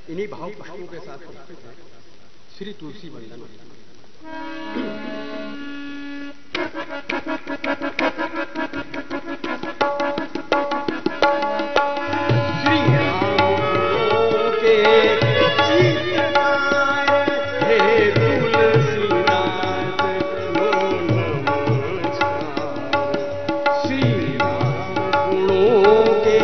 इन्हीं भाव पुष्पों के साथ प्रस्तुत है श्री तुलसी वंदन। श्री राम के चित्रकार हे तुलसीदास लो नमस्कार। श्री राम के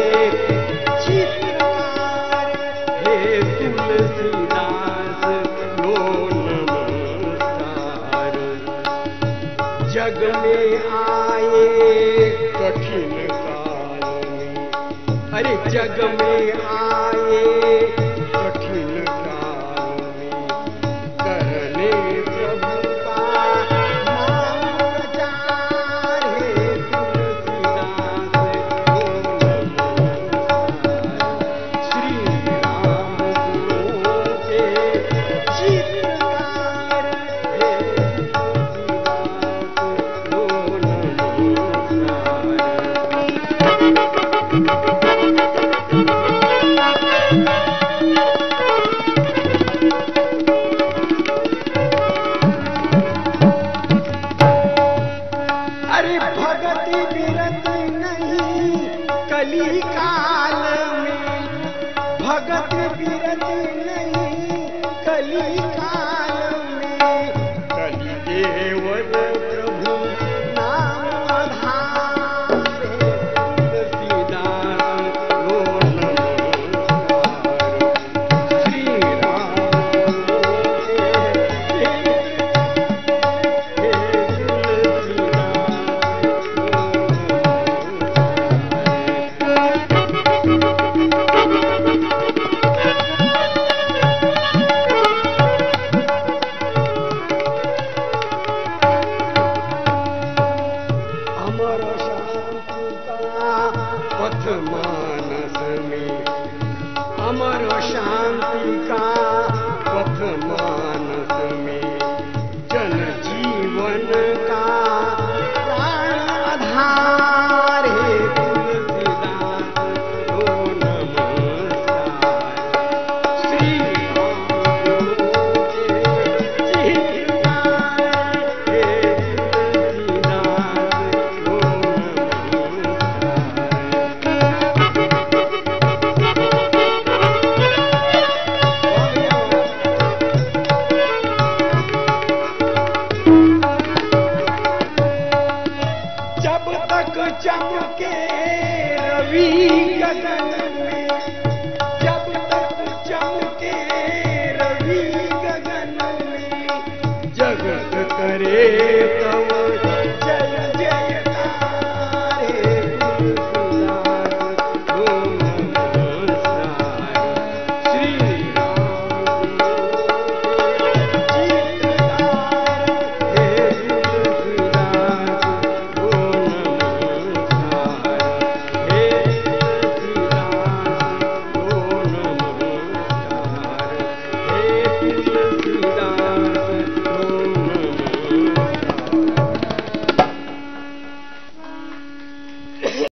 चित्रकार हे तुलसीदास लो नमस्कार। जग में आए कठिन काल में, अरे जग में आए कठिन काल में, करने प्रभु का नाम प्रचार हे तुलसीदास लो नमस्कार। श्री राम गुणों के चित्रकार हे तुलसीदास लो नमस्कार। अरे भगति विरति नहीं कली काल में, भगति विरति नहीं कली काल में, कली केवल प्रभु नाम आधार हे तुलसीदास लो नमस्कार। श्री राम अमर शांति का पथ मानस में, अमर शांति का पथ मानस में, जन जीवन का प्राण आधार हे तुलसीदास लो नमस्कार। श्री राम के चित्रकार हे तुलसीदास लो जब तक चमके रवि गगन में, जब तक चमके रवि गगन में, जगत करे तव जय